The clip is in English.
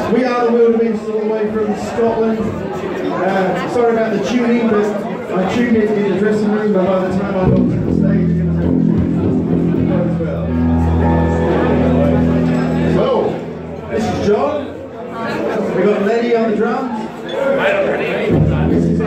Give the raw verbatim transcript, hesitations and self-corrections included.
We are the Wildebeest, all the way from Scotland. Uh, sorry about the tuning, but I tuned it in the dressing room, but by the time I got to the stage, it was as well. So, this is John. We've got Letty on the drums. This is